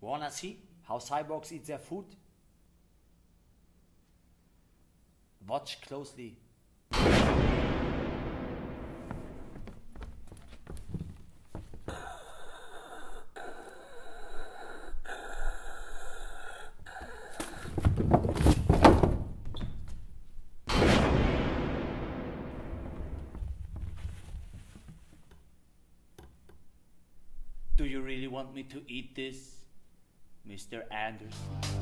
Wanna see how cyborgs eat their food? Watch closely. Do you really want me to eat this, Mr. Anderson?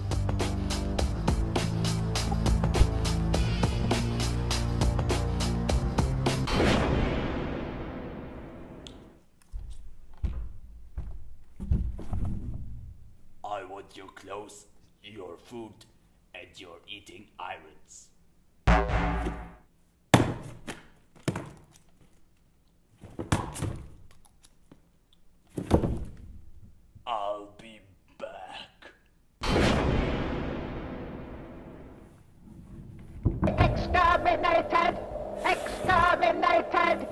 I want your clothes, your food, and your eating irons. I'll be back. Exterminated! Exterminated!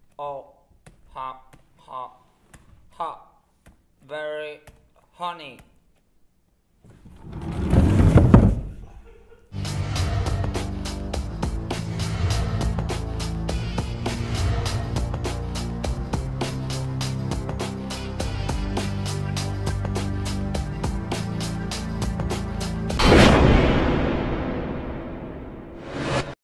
Oh, ha, ha, ha, very honey.